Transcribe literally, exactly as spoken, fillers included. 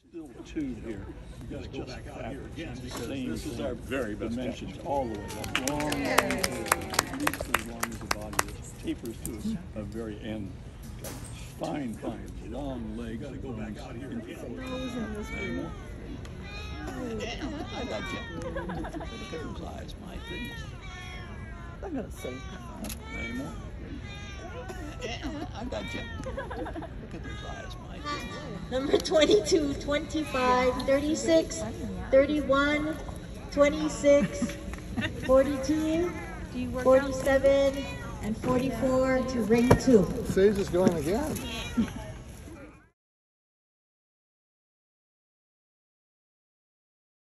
little tube here. You got to go back out here again because this is our very best dimensions all the way up. Long, long, at least as long as the body is. Tapers to a, a very end. Like fine, fine, long legs. You got to go back out here again. Anymore? I got you. Look at those eyes, my goodness. I'm gonna say. Anymore? I got you. Look at those eyes, my goodness. Number twenty-two, twenty-five, thirty-six, thirty-one, twenty-six, forty-two, forty-seven, and forty-four to ring two. Sage is going again.